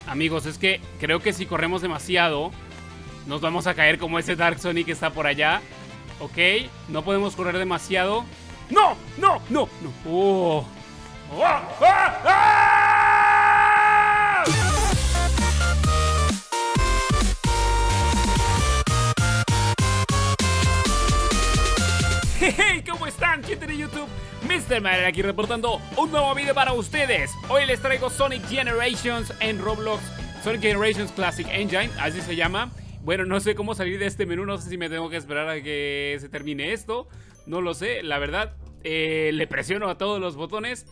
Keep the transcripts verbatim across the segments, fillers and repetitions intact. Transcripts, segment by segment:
Amigos, es que creo que si corremos demasiado nos vamos a caer como ese Dark Sonic que está por allá. Ok, no podemos correr demasiado. ¡No! ¡No! ¡No! ¡No! ¡Oh! ¡Ah! ¡Ah! ¡Ah! ¡Hey! ¿Cómo están, gente de YouTube? mister Mario aquí reportando un nuevo video para ustedes. Hoy les traigo Sonic Generations en Roblox. Sonic Generations Classic Engine, así se llama. Bueno, no sé cómo salir de este menú. No sé si me tengo que esperar a que se termine esto. No lo sé, la verdad. eh, Le presiono a todos los botones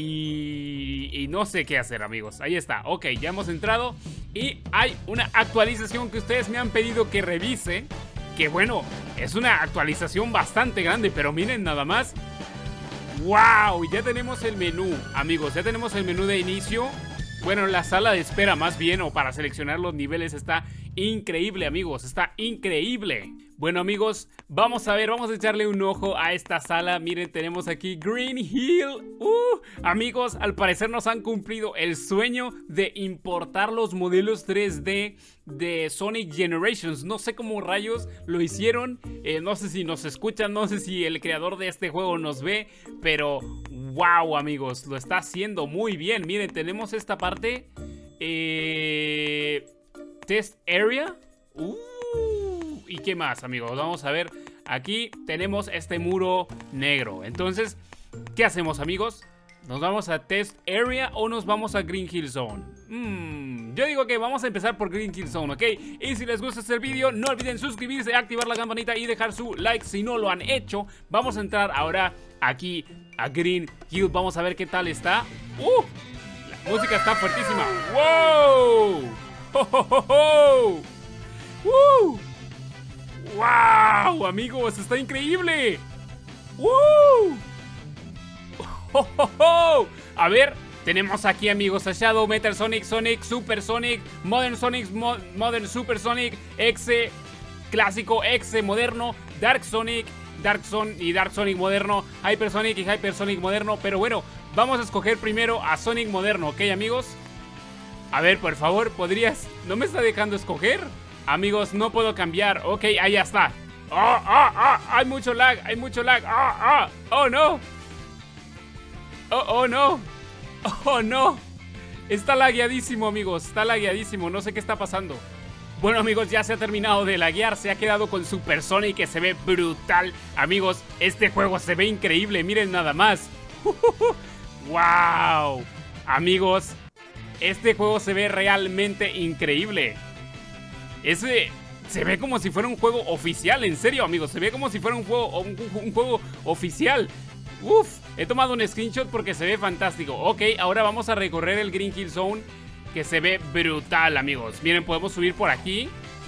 y, y no sé qué hacer, amigos. Ahí está, ok, ya hemos entrado. Y hay una actualización que ustedes me han pedido que revise. Que bueno, es una actualización bastante grande, pero miren nada más. ¡Wow! Ya tenemos el menú, amigos, ya tenemos el menú de inicio. Bueno, la sala de espera más bien, o para seleccionar los niveles, está increíble, amigos, está increíble. Bueno, amigos, vamos a ver, vamos a echarle un ojo a esta sala. Miren, tenemos aquí Green Hill. Uh, amigos, al parecer nos han cumplido el sueño de importar los modelos tres D de Sonic Generations. No sé cómo rayos lo hicieron, eh, no sé si nos escuchan, no sé si el creador de este juego nos ve, pero wow, amigos, lo está haciendo muy bien. Miren, tenemos esta parte, eh, Test Area. Uh, ¿Y qué más, amigos? Vamos a ver. Aquí tenemos este muro negro. Entonces, ¿qué hacemos, amigos? ¿Nos vamos a Test Area o nos vamos a Green Hill Zone? Hmm, yo digo que vamos a empezar por Green Hill Zone, ¿ok? Y si les gusta este video, no olviden suscribirse, activar la campanita y dejar su like si no lo han hecho. Vamos a entrar ahora aquí a Green Hill. Vamos a ver qué tal está. ¡Uh! La música está fuertísima. ¡Wow! ¡Oh, oh, oh, oh! ¡Uh! ¡Wow! Amigos, está increíble. ¡Uh! ¡Oh, oh, oh! A ver, tenemos aquí, amigos, a Shadow, Metal Sonic, Sonic, Super Sonic, Modern Sonic, Mo Modern Super Sonic, Exe, Clásico, Exe, Moderno, Dark Sonic, Dark Son y Dark Sonic Moderno, Hyper Sonic y Hyper Sonic Moderno. Pero bueno, vamos a escoger primero a Sonic Moderno, ¿ok, amigos? A ver, por favor, ¿podrías? ¿No me está dejando escoger? Amigos, no puedo cambiar. Ok, ahí ya está. ¡Oh, oh, oh! Hay mucho lag, hay mucho lag. ¡Oh, oh! ¡Oh, no! ¡Oh, oh, no! ¡Oh, no! Está lagueadísimo, amigos. Está lagueadísimo. No sé qué está pasando. Bueno, amigos, ya se ha terminado de laguear. Se ha quedado con Super Sonic, que se ve brutal. Amigos, este juego se ve increíble. Miren nada más. ¡Wow! Amigos, este juego se ve realmente increíble. Ese se ve como si fuera un juego oficial, en serio, amigos. Se ve como si fuera un juego, un, un juego oficial. Uf, he tomado un screenshot porque se ve fantástico. Ok, ahora vamos a recorrer el Green Hill Zone, que se ve brutal, amigos. Miren, podemos subir por aquí.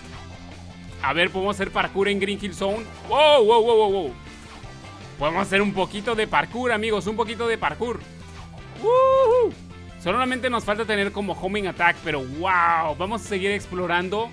A ver, podemos hacer parkour en Green Hill Zone. Wow, wow, wow, wow, wow. Podemos hacer un poquito de parkour, amigos. Un poquito de parkour. Uh-huh. Solamente nos falta tener como homing attack, pero wow, vamos a seguir explorando.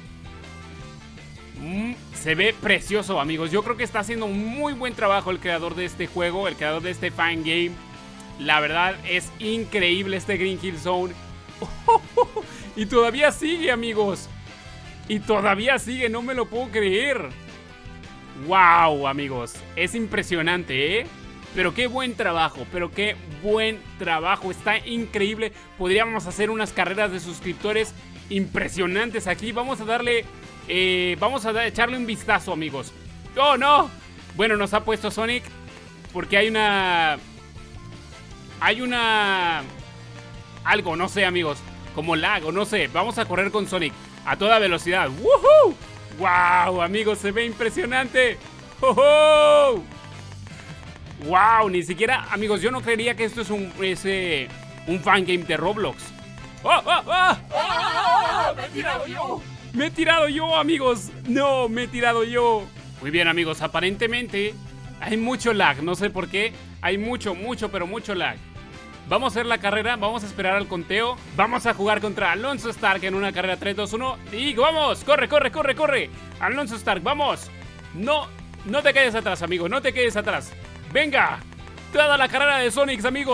Mm, se ve precioso, amigos. Yo creo que está haciendo un muy buen trabajo el creador de este juego, el creador de este fan game. La verdad es increíble este Green Hill Zone. Oh, oh, oh. Y todavía sigue, amigos. Y todavía sigue, no me lo puedo creer. Wow, amigos, es impresionante, ¿eh? Pero qué buen trabajo, pero qué buen trabajo. Está increíble. Podríamos hacer unas carreras de suscriptores impresionantes aquí. Vamos a darle... Eh, vamos a echarle un vistazo, amigos. ¡Oh, no! Bueno, nos ha puesto Sonic porque hay una... Hay una... Algo, no sé, amigos. Como lag o no sé. Vamos a correr con Sonic a toda velocidad. ¡Woohoo! ¡Wow, amigos! Se ve impresionante. ¡Oh! ¡Wow! Ni siquiera... Amigos, yo no creería que esto es un... Ese, un fangame de Roblox. ¡Oh, oh, oh! ¡Oh! ¡Me he tirado yo! ¡Me he tirado yo, amigos! ¡No! ¡Me he tirado yo! Muy bien, amigos. Aparentemente hay mucho lag. No sé por qué. Hay mucho, mucho, pero mucho lag. Vamos a hacer la carrera. Vamos a esperar al conteo. Vamos a jugar contra Alonso Stark en una carrera tres, dos, uno. ¡Y vamos! ¡Corre, corre, corre, corre! Alonso Stark, ¡vamos! No, no te quedes atrás, amigo. No te quedes atrás. ¡Venga! Toda la carrera de Sonic, amigos.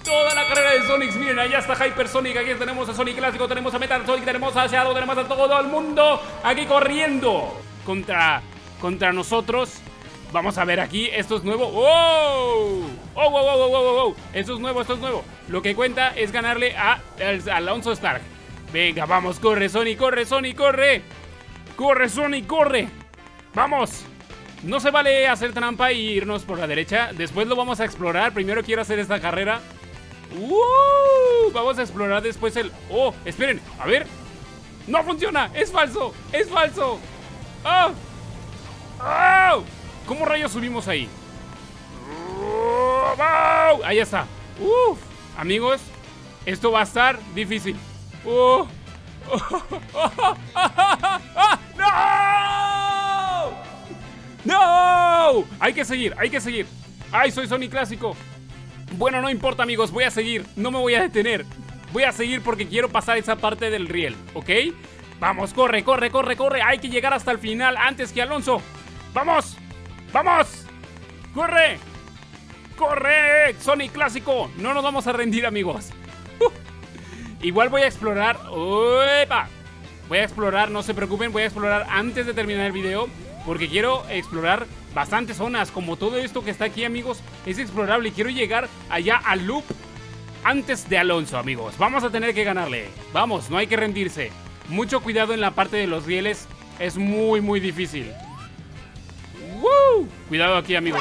toda la carrera de Sonic. Miren, allá está Hypersonic. Aquí tenemos a Sonic Clásico, tenemos a Metal Sonic, tenemos a Shadow, tenemos a todo el mundo aquí corriendo contra, contra nosotros. Vamos a ver aquí, esto es nuevo. ¡Wow! ¡Oh, wow, wow, wow, wow, wow! Esto es nuevo, esto es nuevo. Lo que cuenta es ganarle a, a Alonso Stark. Venga, vamos, corre Sonic, corre Sonic, corre. Corre Sonic, corre. Vamos. No se vale hacer trampa y irnos por la derecha. Después lo vamos a explorar. Primero quiero hacer esta carrera. ¡Uh! Vamos a explorar después el... ¡Oh! Esperen, a ver. ¡No funciona! ¡Es falso! ¡Es falso! ¡Oh! ¡Oh! ¿Cómo rayos subimos ahí? ¡Oh! ¡Oh! Ahí está. ¡Uf! Amigos, esto va a estar difícil. ¡Oh! ¡Oh! ¡Oh! ¡Oh! ¡No! ¡No! Hay que seguir, hay que seguir. ¡Ay, soy Sonic Clásico! Bueno, no importa, amigos, voy a seguir. No me voy a detener. Voy a seguir porque quiero pasar esa parte del riel, ¿ok? Vamos, corre, corre, corre, corre. Hay que llegar hasta el final antes que Alonso. ¡Vamos! ¡Vamos! ¡Corre! ¡Corre! Sonic Clásico. No nos vamos a rendir, amigos. Uh. Igual voy a explorar. ¡Uepa! Voy a explorar, no se preocupen. Voy a explorar antes de terminar el video, porque quiero explorar bastantes zonas. Como todo esto que está aquí, amigos, es explorable. Y quiero llegar allá al loop antes de Alonso, amigos. Vamos a tener que ganarle. Vamos, no hay que rendirse. Mucho cuidado en la parte de los rieles. Es muy, muy difícil. ¡Wow! Cuidado aquí, amigos.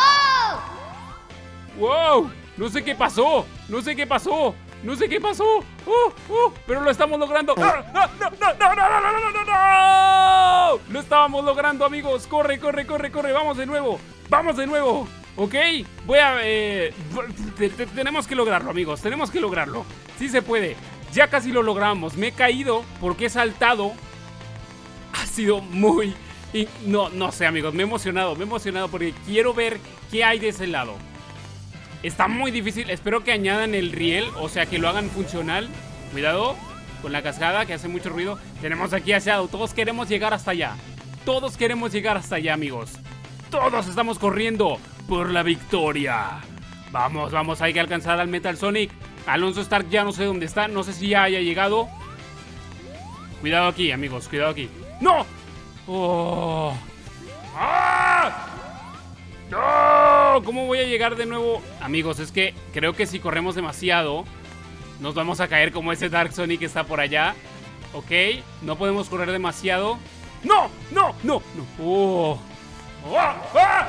¡Wow! No sé qué pasó. No sé qué pasó. No sé qué pasó. ¡Oh! ¡Oh! Pero lo estamos logrando. ¡No! ¡No! ¡No! ¡No! ¡No! ¡No! ¡No! ¡No! ¡No! ¡No! Lo estábamos logrando, amigos. Corre, corre, corre, corre. Vamos de nuevo. Vamos de nuevo. ¿Ok? Voy a... Eh, tenemos que lograrlo, amigos. Tenemos que lograrlo. Sí se puede. Ya casi lo logramos. Me he caído porque he saltado. Ha sido muy... Y no, no sé, amigos. Me he emocionado. Me he emocionado porque quiero ver qué hay de ese lado. Está muy difícil. Espero que añadan el riel, o sea, que lo hagan funcional. Cuidado con la cascada que hace mucho ruido. Tenemos aquí a Shadow. Todos queremos llegar hasta allá. Todos queremos llegar hasta allá, amigos. Todos estamos corriendo por la victoria. Vamos, vamos, hay que alcanzar al Metal Sonic. Alonso Stark ya no sé dónde está. No sé si ya haya llegado. Cuidado aquí, amigos, cuidado aquí. ¡No! ¡Oh! ¡Ah! ¡No! ¿Cómo voy a llegar de nuevo? Amigos, es que creo que si corremos demasiado nos vamos a caer como ese Dark Sonic que está por allá. ¿Ok? No podemos correr demasiado. ¡No! ¡No! ¡No! ¡No! ¡Oh! ¡Oh! ¡Ah!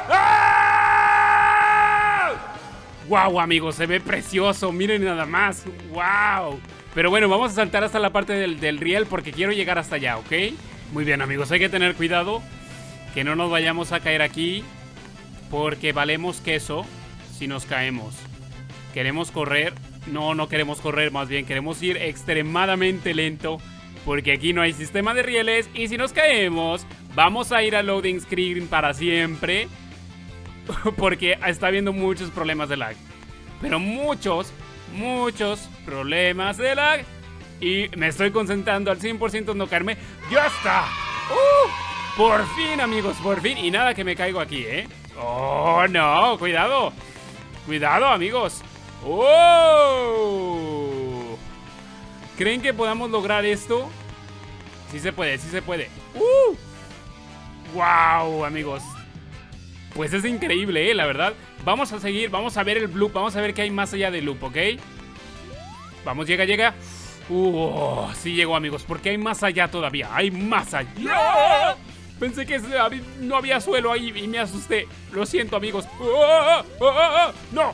¡Ah! ¡Wow, amigos! Se ve precioso. Miren nada más. ¡Wow! Pero bueno, vamos a saltar hasta la parte del, del riel porque quiero llegar hasta allá, ¿ok? Muy bien, amigos. Hay que tener cuidado que no nos vayamos a caer aquí, porque valemos queso si nos caemos. ¿Queremos correr? No, no queremos correr, más bien queremos ir extremadamente lento, porque aquí no hay sistema de rieles. Y si nos caemos, vamos a ir a loading screen para siempre, porque está habiendo muchos problemas de lag. Pero muchos, muchos problemas de lag. Y me estoy concentrando al cien por ciento en no caerme. ¡Ya está! ¡Uh! Por fin, amigos, por fin. Y nada que me caigo aquí, ¿eh? ¡Oh, no! ¡Cuidado! ¡Cuidado, amigos! ¡Oh! ¿Creen que podamos lograr esto? Sí se puede, sí se puede. ¡Uh! ¡Wow, amigos! Pues es increíble, ¿eh? La verdad. Vamos a seguir, vamos a ver el loop. Vamos a ver qué hay más allá del loop, ¿ok? Vamos, llega, llega. ¡Uh! Sí llegó, amigos, porque hay más allá todavía. ¡Hay más allá! Pensé que no había suelo ahí y me asusté. Lo siento, amigos. ¡Oh, oh, oh, oh! ¡No!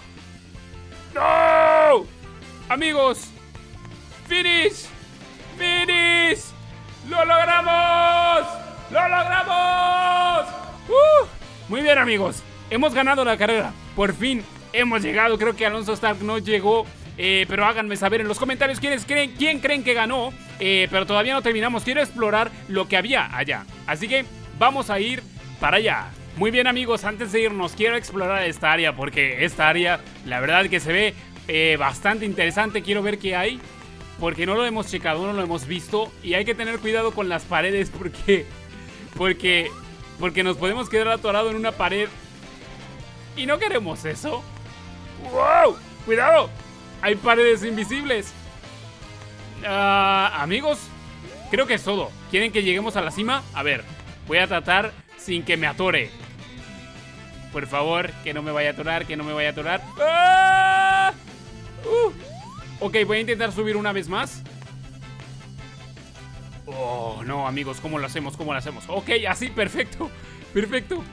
¡No! Amigos, ¡finish! ¡Finish! ¡Lo logramos! ¡Lo logramos! ¡Uh! Muy bien, amigos. Hemos ganado la carrera. Por fin hemos llegado. Creo que Alonso Stark no llegó. Eh, pero háganme saber en los comentarios quiénes creen, quién creen que ganó. eh, Pero todavía no terminamos. Quiero explorar lo que había allá. Así que vamos a ir para allá. Muy bien, amigos, antes de irnos quiero explorar esta área, porque esta área la verdad que se ve eh, bastante interesante. Quiero ver qué hay, porque no lo hemos checado, no lo hemos visto. Y hay que tener cuidado con las paredes, porque Porque Porque nos podemos quedar atorados en una pared y no queremos eso. ¡Wow! ¡Cuidado! Hay paredes invisibles. Uh, amigos, creo que es todo. ¿Quieren que lleguemos a la cima? A ver, voy a tratar sin que me atore. Por favor, que no me vaya a atorar, que no me vaya a atorar. ¡Ah! Uh. Ok, voy a intentar subir una vez más. Oh, no, amigos, ¿cómo lo hacemos? ¿Cómo lo hacemos? Ok, así, perfecto. Perfecto.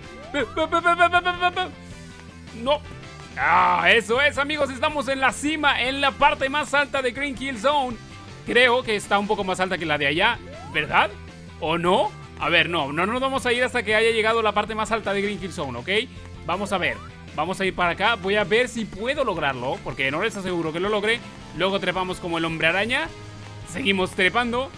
No. Ah, eso es, amigos, estamos en la cima, en la parte más alta de Green Hill Zone. Creo que está un poco más alta que la de allá, ¿verdad? ¿O no? A ver, no, no nos vamos a ir hasta que haya llegado la parte más alta de Green Hill Zone, ¿ok? Vamos a ver, vamos a ir para acá. Voy a ver si puedo lograrlo, porque no les aseguro que lo logre. Luego trepamos como el hombre araña. Seguimos trepando.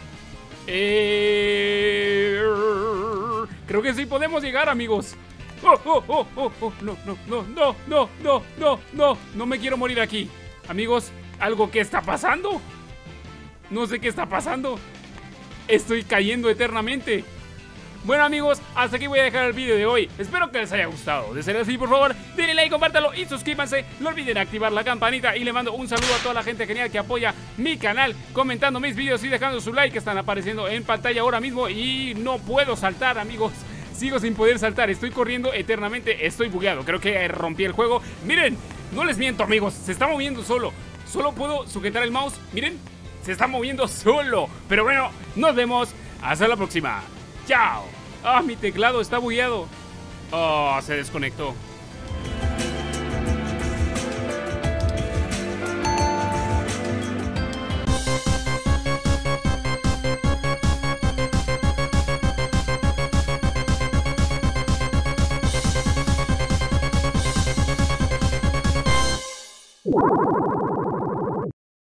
eh... Creo que sí podemos llegar, amigos. Oh, oh, oh, oh, oh, no, no, no, no, no, no, no, no, no me quiero morir aquí. Amigos, ¿algo que está pasando? No sé qué está pasando. Estoy cayendo eternamente. Bueno, amigos, hasta aquí voy a dejar el vídeo de hoy. Espero que les haya gustado. De ser así, por favor, denle like, compártalo y suscríbanse. No olviden activar la campanita. Y le mando un saludo a toda la gente genial que apoya mi canal, comentando mis vídeos y dejando su like, que están apareciendo en pantalla ahora mismo. Y no puedo saltar, amigos. Sigo sin poder saltar, estoy corriendo eternamente. Estoy bugueado, creo que rompí el juego. Miren, no les miento, amigos, se está moviendo solo. Solo puedo sujetar el mouse, miren, se está moviendo solo. Pero bueno, nos vemos, hasta la próxima. Chao. Ah, mi teclado está bugueado. Oh, se desconectó.